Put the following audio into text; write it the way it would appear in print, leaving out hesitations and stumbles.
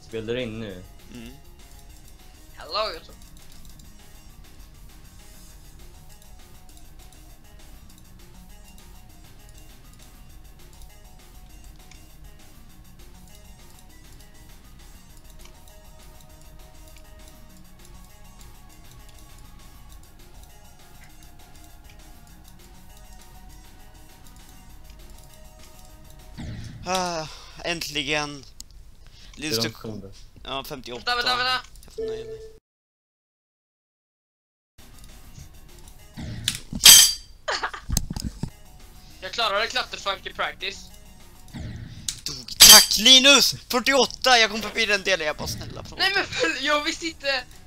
Spelar du in nu? Hello YouTube. Äntligen. Instruktion. Ja, 58. Vänta. Jag får nöja mig. Jag klarade klatterfunk i practice. Tack Linus! 48! Jag kom förbi den delen, jag bara snälla från. Nej men jag visste inte.